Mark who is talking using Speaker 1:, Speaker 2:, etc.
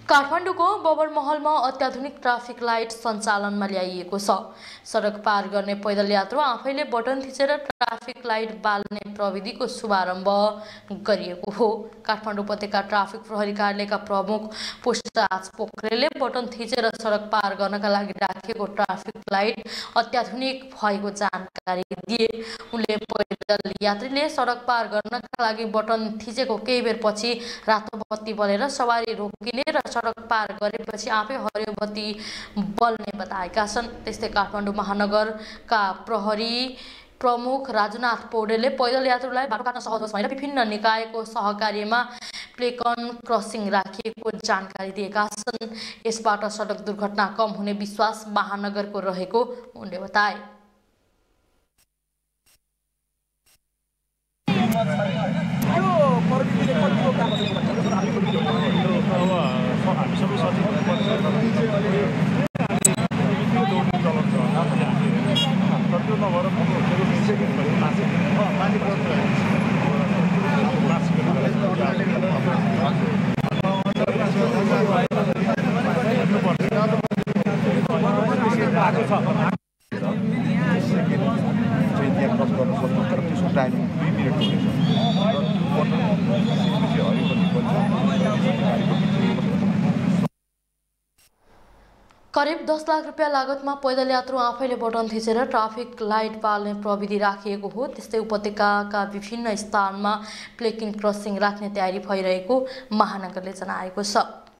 Speaker 1: काठमाडौँको बबरमहलमा अत्याधुनिक traffic light सञ्चालनमा ल्याइएको छ। सडक पार गर्ने पैदल यात्रु आफैले बटन थिचेर ट्राफिक लाइट बाल्ने प्रविधिको शुभारम्भ गरिएको हो। काठमाडौँ उपत्यका ट्राफिक प्रहरी कार्यालयका प्रमुख पुष्पराज पोखरेलले बटन थिचेर सडक पार गर्नका लागि राखिएको ट्राफिक लाइट अत्याधुनिक भएको जानकारी दिए। उनले पैदल यात्रीले सडक पार गर्नका लागि बटन थिचेको केही बेरपछि रातो बत्ती बलेर सवारी रोकिने र सडक पार गरेपछि आफै हरियो बत्ती बल्ने बताएका छन्। त्यस्तै काठमाडौँ महानगरका प्रहरी प्रमुख राजुनाथ पौडेलले पैदल यात्रुलाई बाटो काट्न सहज होस् भनेर विभिन्न निकायको सहकार्यमा प्लेकन क्रसिङ राखिएको जानकारी दिएका छन्। यसबाट सडक दुर्घटना कम हुने विश्वास महानगरको रहेको उनले बताए। करिब 10 लाख रुपियाँ लागतमा पैदल यात्रु आफैले बटन थिचेर ट्राफिक लाइट बाल्ने प्रविधि राखिएको हो। त्यस्तै उपत्यकाका विभिन्न स्थानमा प्लेकिङ क्रसिङ राख्ने तयारी भइरहेको महानगरले जनाएको छ।